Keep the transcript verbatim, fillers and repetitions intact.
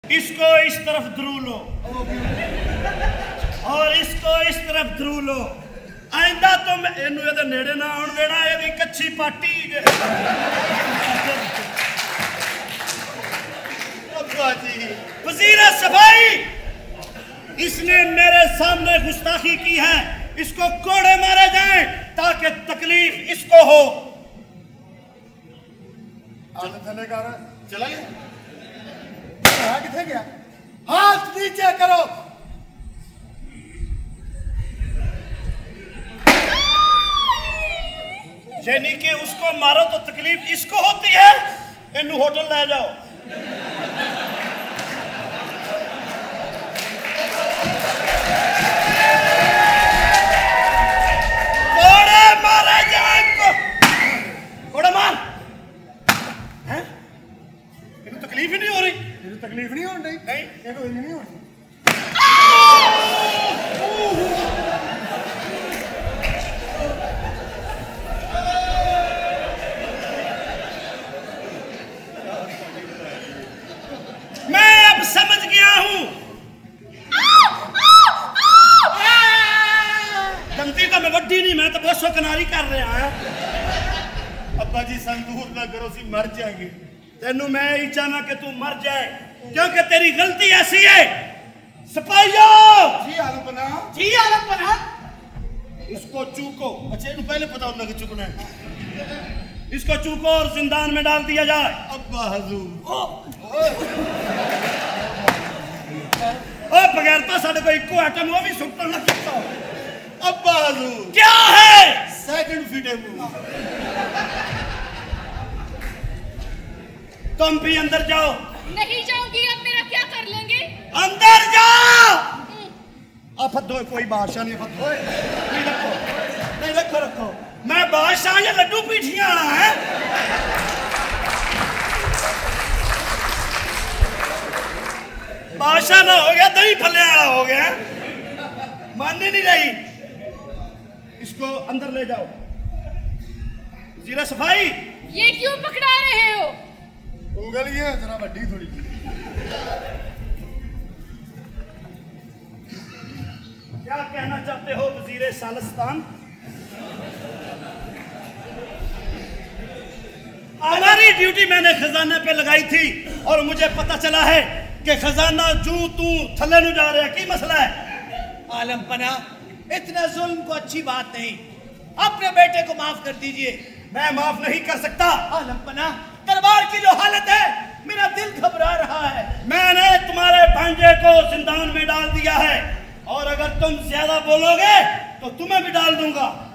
इसको इस तरफ ध्रू लो और इसको इस तरफ ध्रू लो। आइंदा तुम इनू ये नेड़े ना आउण देना, ये कच्ची पाटी। अब्बा जी वज़ीर सफाई, इसने मेरे सामने गुस्ताखी की है, इसको कोड़े मारे जाएं ताकि तकलीफ इसको हो। थले कर चला गया किथे गया? हाथ नीचे करो। यानी कि उसको मारो तो तकलीफ इसको होती है। इनू होटल ले जाओ। कोड़े मारे जाए इनको। कोड़े मार। हैं? इनको तकलीफ ही नहीं हो रही। इनको तकलीफ नहीं हो रही? नहीं, इनको इन्हीं नहीं हो रही। मैं अब समझ गया हूं। गलती तो मैं वड्डी नहीं, मैं तो बसो कनारी कर रहा है। अब्बा जी संदूर ना करो, सी मर जाएंगे। तेनू मैं ही चाहना कि तू मर जाए, क्योंकि तेरी गलती ऐसी है। सिपाहियों जी आलम बना, जी आलम बना, इसको चूको। अच्छा इन्हें पहले पता होना कि चुकना है। इसको चूको और जिंदान में डाल दिया जाए। अब्बा हजूर ओ बगैर तो साढ़े को इको आइटम वो भी सुट्टा ना सकता। अब्बा हजूर क्या है? सेकंड फीटे मुंह। तुम भी अंदर जाओ। नहीं जाऊंगी, अब मेरा क्या कर लेंगे? अंदर जाओ। अब दो कोई बादशाह नहीं, फतो नहीं रखो, नहीं रखो रखो। मैं बादशाह या लड्डू पीठियां है। बादशाह ना हो गया, दही फले वाला हो गया। मानने नहीं रही। इसको अंदर ले जाओ। जीरा सफाई, ये क्यों पकड़ा रहे हो? उंगल ये जरा बड़ी थोड़ी। क्या कहना चाहते हो वजीर सालिस्तान? हमारी ड्यूटी मैंने खजाने पे लगाई थी और मुझे पता चला है कि खजाना जू तू थले नु जा रहा है। की मसला है? आलम पना, इतना जुल्म को अच्छी बात नहीं। अपने बेटे को माफ कर दीजिए। मैं माफ नहीं कर सकता। आलम पना, दरबार की जो हालत है, मेरा दिल घबरा रहा है। मैंने तुम्हारे भांजे को जिंदान में डाल दिया है और अगर तुम ज्यादा बोलोगे तो तुम्हें भी डाल दूंगा।